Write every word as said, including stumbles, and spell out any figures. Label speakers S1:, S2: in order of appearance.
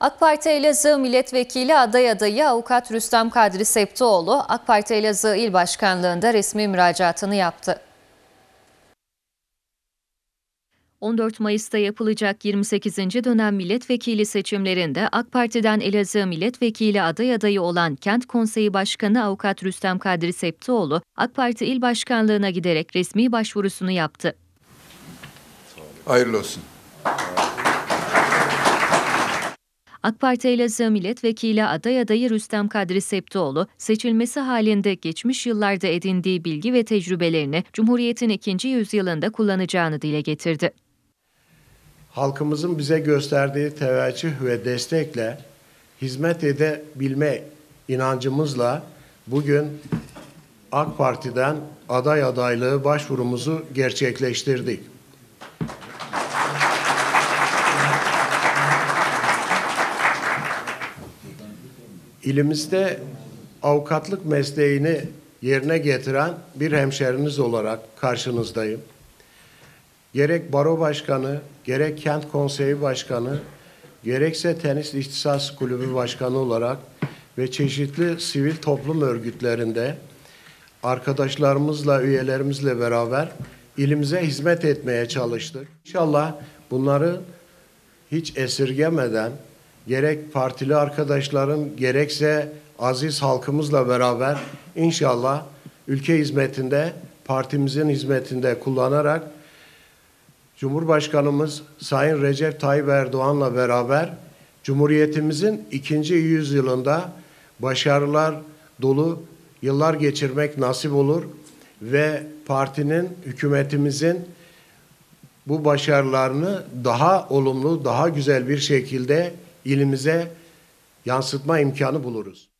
S1: AK Parti Elazığ Milletvekili aday adayı Avukat Rüstem Kadri Septioğlu, AK Parti Elazığ İl Başkanlığı'nda resmi müracaatını yaptı. on dört Mayıs'ta yapılacak yirmi sekizinci dönem milletvekili seçimlerinde AK Parti'den Elazığ Milletvekili aday adayı olan Kent Konseyi Başkanı Avukat Rüstem Kadri Septioğlu, AK Parti İl Başkanlığı'na giderek resmi başvurusunu yaptı.
S2: Hayırlı olsun.
S1: AK Parti Elazığ Milletvekili aday adayı Rüstem Kadri Septioğlu, seçilmesi halinde geçmiş yıllarda edindiği bilgi ve tecrübelerini Cumhuriyet'in ikinci yüzyılında kullanacağını dile getirdi.
S3: Halkımızın bize gösterdiği teveccüh ve destekle hizmet edebilme inancımızla bugün AK Parti'den aday adaylığı başvurumuzu gerçekleştirdik. İlimizde avukatlık mesleğini yerine getiren bir hemşeriniz olarak karşınızdayım. Gerek baro başkanı, gerek kent konseyi başkanı, gerekse tenis ihtisas kulübü başkanı olarak ve çeşitli sivil toplum örgütlerinde arkadaşlarımızla, üyelerimizle beraber ilimize hizmet etmeye çalıştık. İnşallah bunları hiç esirgemeden gerek partili arkadaşlarım gerekse aziz halkımızla beraber inşallah ülke hizmetinde, partimizin hizmetinde kullanarak Cumhurbaşkanımız Sayın Recep Tayyip Erdoğan'la beraber Cumhuriyetimizin ikinci yüzyılında başarılar dolu yıllar geçirmek nasip olur ve partinin, hükümetimizin bu başarılarını daha olumlu, daha güzel bir şekilde ilimize yansıtma imkanı buluruz.